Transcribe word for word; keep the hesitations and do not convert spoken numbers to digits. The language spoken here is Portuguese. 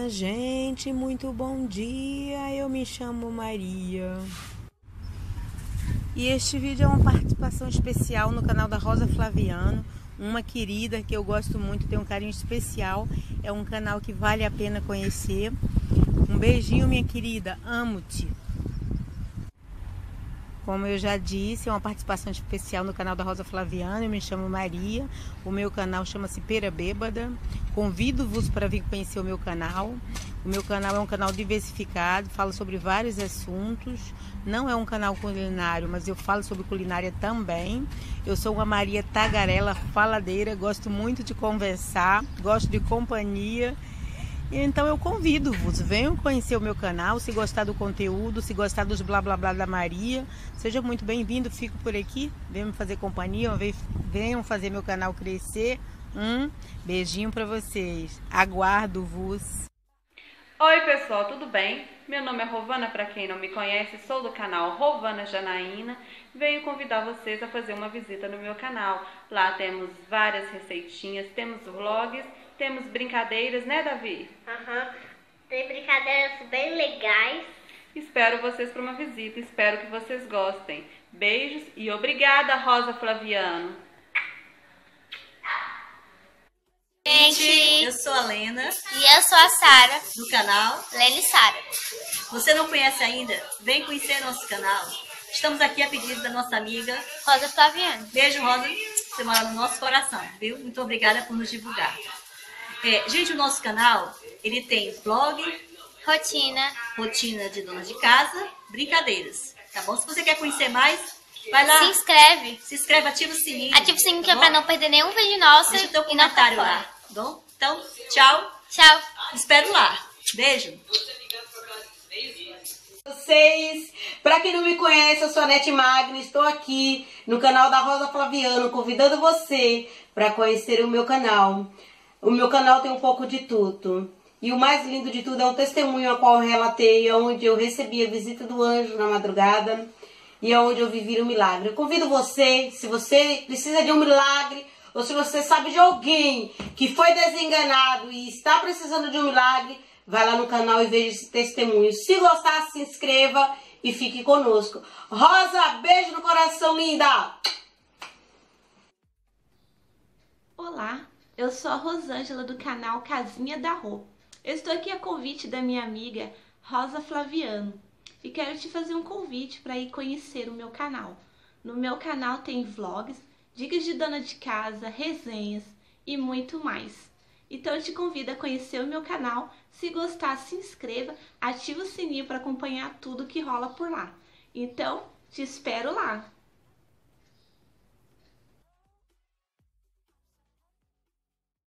Olá, gente, muito bom dia. Eu me chamo Maria. E este vídeo é uma participação especial no canal da Rosa Flaviano, uma querida que eu gosto muito, tenho um carinho especial. É um canal que vale a pena conhecer. Um beijinho, minha querida, amo-te. Como eu já disse, é uma participação especial no canal da Rosa Flaviano. Eu me chamo Maria, o meu canal chama-se Pera Bêbada. Convido-vos para vir conhecer o meu canal. O meu canal é um canal diversificado, falo sobre vários assuntos. Não é um canal culinário, mas eu falo sobre culinária também. Eu sou uma Maria tagarela, faladeira, gosto muito de conversar, gosto de companhia. Então eu convido-vos, venham conhecer o meu canal, se gostar do conteúdo, se gostar dos blá blá blá da Maria, seja muito bem-vindo, fico por aqui, venham me fazer companhia, venham fazer meu canal crescer. Um beijinho para vocês, aguardo-vos. Oi pessoal, tudo bem? Meu nome é Rovana, para quem não me conhece, sou do canal Rovana Janaína. Venho convidar vocês a fazer uma visita no meu canal. Lá temos várias receitinhas, temos vlogs, temos brincadeiras, né, Davi? Aham, uhum. Tem brincadeiras bem legais. Espero vocês para uma visita, espero que vocês gostem. Beijos e obrigada, Rosa Flaviano. Gente, eu sou a Lena. E eu sou a Sara, do canal Lena e Sara. Você não conhece ainda? Vem conhecer nosso canal. Estamos aqui a pedido da nossa amiga Rosa Flaviano. Beijo, Rosa. Você mora no nosso coração, viu? Muito obrigada por nos divulgar. É, gente, o nosso canal, ele tem vlog, rotina, rotina de dona de casa, brincadeiras, tá bom? Se você quer conhecer mais, vai lá. Se inscreve. Se inscreve, ativa o sininho. Ativa o sininho tá que é pra não perder nenhum vídeo nosso. Deixa o teu e não comentário ficar lá, fora. tá bom? Então, tchau. Tchau. Espero lá. Beijo. Vocês, para quem não me conhece, eu sou a Nete Magni, estou aqui no canal da Rosa Flaviano, convidando você para conhecer o meu canal. O meu canal tem um pouco de tudo. E o mais lindo de tudo é um testemunho a qual eu relatei, onde eu recebi a visita do anjo na madrugada e onde eu vivi um milagre. Eu convido você, se você precisa de um milagre, ou se você sabe de alguém que foi desenganado e está precisando de um milagre, vai lá no canal e veja esse testemunho. Se gostar, se inscreva e fique conosco. Rosa, beijo no coração, linda! Olá, eu sou a Rosângela do canal Casinha da Rô. Eu estou aqui a convite da minha amiga Rosa Flaviano e quero te fazer um convite para ir conhecer o meu canal. No meu canal tem vlogs, dicas de dona de casa, resenhas e muito mais. Então eu te convido a conhecer o meu canal. Se gostar, se inscreva, ativa o sininho para acompanhar tudo que rola por lá. Então, te espero lá!